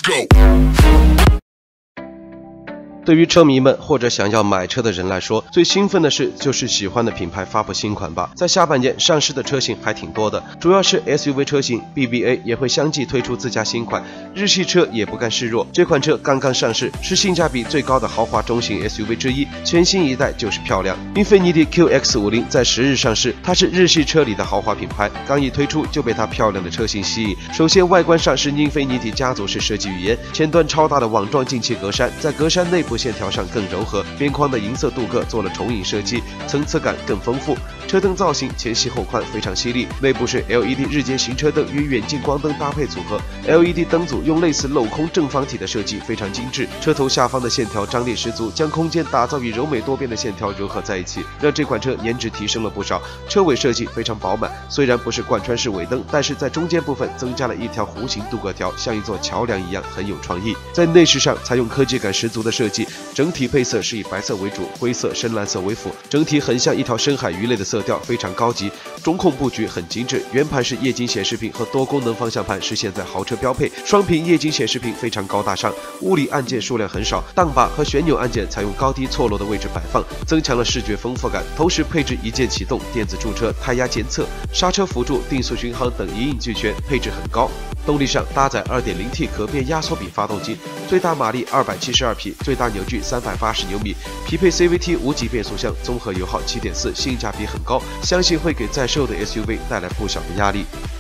对于车迷们或者想要买车的人来说，最兴奋的事就是喜欢的品牌发布新款吧。在下半年上市的车型还挺多的，主要是 SUV 车型 ，BBA 也会相继推出自家新款，日系车也不甘示弱。这款车刚刚上市，是性价比最高的豪华中型 SUV 之一，全新一代就是漂亮。英菲尼迪 QX50 在10日上市，它是日系车里的豪华品牌，刚一推出就被它漂亮的车型吸引。首先外观上是英菲尼迪家族式设计语言，前端超大的网状进气格栅，在格栅内部线条上更柔和，边框的银色镀铬做了重影设计，层次感更丰富。车灯造型前细后宽，非常犀利。内部是 LED 日间行车灯与远近光灯搭配组合 ，LED 灯组用类似镂空正方体的设计，非常精致。车头下方的线条张力十足，将空间打造与柔美多变的线条融合在一起，让这款车颜值提升了不少。车尾设计非常饱满，虽然不是贯穿式尾灯，但是在中间部分增加了一条弧形镀铬条，像一座桥梁一样，很有创意。在内饰上采用科技感十足的设计，整体配色是以白色为主，灰色、深蓝色为辅，整体很像一条深海鱼类的色调，非常高级。中控布局很精致，圆盘式液晶显示屏和多功能方向盘是现在豪车标配，双屏液晶显示屏非常高大上。物理按键数量很少，档把和旋钮按键采用高低错落的位置摆放，增强了视觉丰富感。同时配置一键启动、电子驻车、胎压监测、刹车辅助、定速巡航等一应俱全，配置很高。动力上搭载 2.0T 可变压缩比发动机，最大马力272匹，最大扭矩380牛米，匹配 CVT 无级变速箱，综合油耗7.4，性价比很高，相信会给在售的 SUV 带来不小的压力。